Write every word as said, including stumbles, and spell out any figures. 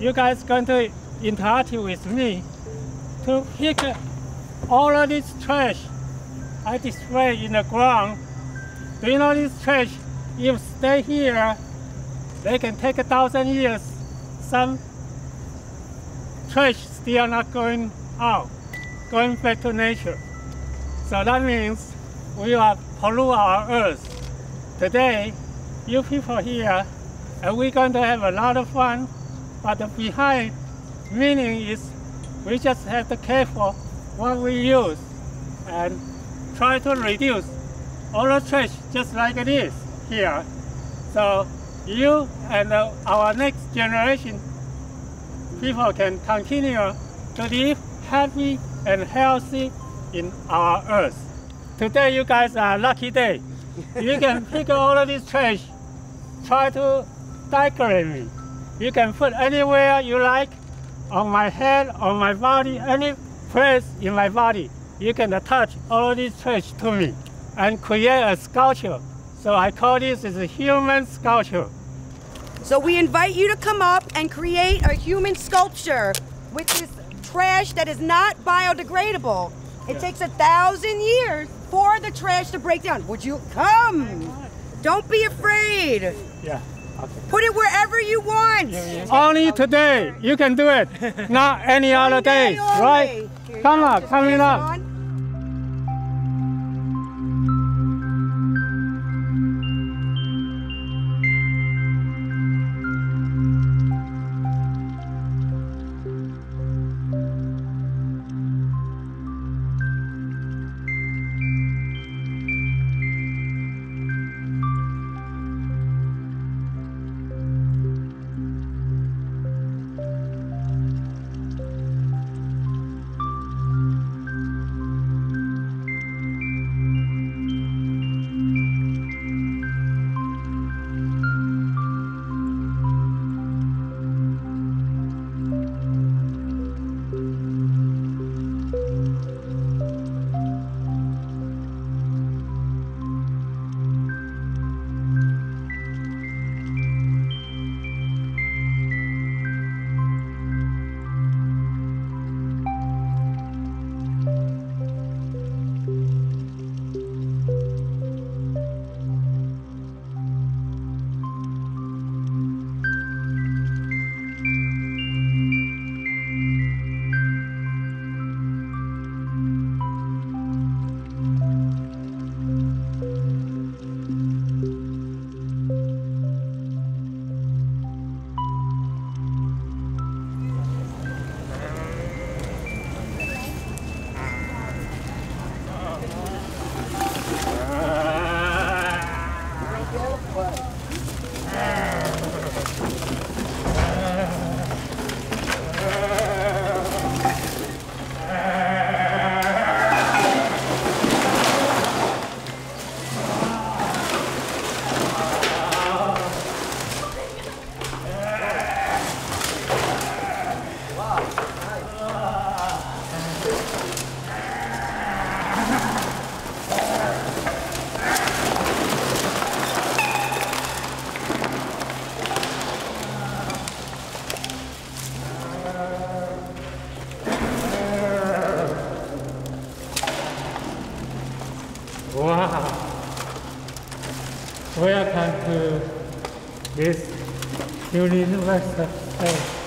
you guys going to interact with me to pick all of this trash I display in the ground. Do you know this trash, if stay here, they can take a thousand years. Some trash still not going out, going back to nature. So that means we are pollute our earth. Today, you people here, and we're going to have a lot of fun, but the behind meaning is we just have to care for what we use and try to reduce all the trash just like it is here. So you and uh, our next generation people can continue to live happy and healthy in our earth. Today you guys are a lucky day. You can pick all of this trash, try to decorate me. You can put anywhere you like, on my head, on my body, any place in my body. You can attach all of this trash to me and create a sculpture. So I call this is a human sculpture. So we invite you to come up and create a human sculpture with this trash that is not biodegradable. It yeah. takes a thousand years for the trash to break down. Would you come? Don't be afraid. Yeah. Okay. Put it wherever you want. Yeah, yeah. Only today you can do it, not any other day, right? Come on, coming up. Wow! Welcome to this universal space.